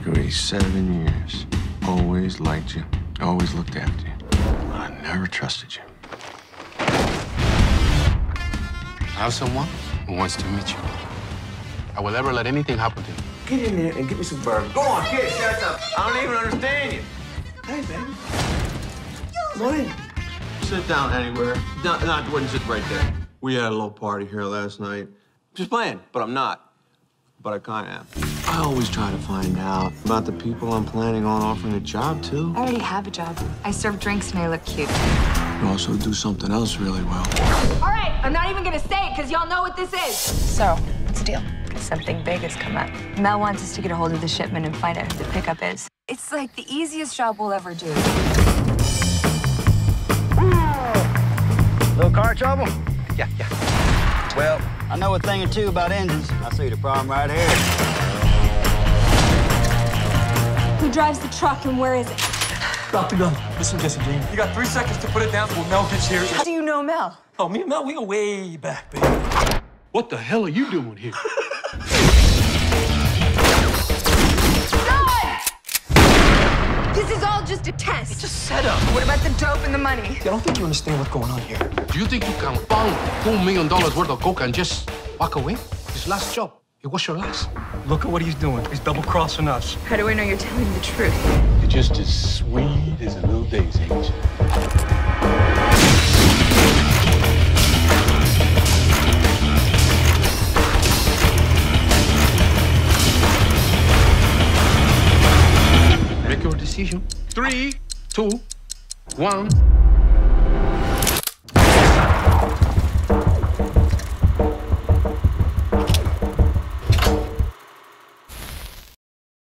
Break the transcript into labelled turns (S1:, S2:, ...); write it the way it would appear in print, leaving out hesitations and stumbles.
S1: Gregory, 7 years. Always liked you. Always looked after you. But I never trusted you.
S2: I have someone who wants to meet you. I will never let anything happen to you.
S1: Get in there and get me some bourbon. Go on, kid, shut up. I don't even understand you. Hey, baby. Come on in. Sit down anywhere. No, I wouldn't sit right there. We had a little party here last night. Just playing, but I'm not. But I kind of am. I always try to find out about the people I'm planning on offering a job to.
S3: I already have a job. I serve drinks and I look cute.
S1: You also do something else really well.
S3: All right, I'm not even gonna say it because y'all know what this is. So, what's the deal? Something big has come up. Mel wants us to get a hold of the shipment and find out who the pickup is. It's like the easiest job we'll ever do.
S4: Little car trouble?
S5: Yeah.
S4: Well, I know a thing or two about engines. I see the problem right here.
S3: Who drives the truck and where is it?
S5: Drop the gun. Listen, Jesse Jane. You got 3 seconds to put it down before Mel gets here.
S3: How do you know Mel?
S5: Oh, me and Mel, we go way back, baby. What the hell are you doing here?
S3: This is all just a test.
S5: It's a setup.
S3: What about the dope and the money?
S5: I don't think you understand what's going on here.
S2: Do you think you can pound $2 million worth of coke and just walk away? His last job. It was your last.
S5: Look at what he's doing. He's double-crossing us.
S3: How do I know you're telling the truth?
S2: You're just as sweet as a little daisy, ain't you? Make your decision. 3, 2, 1.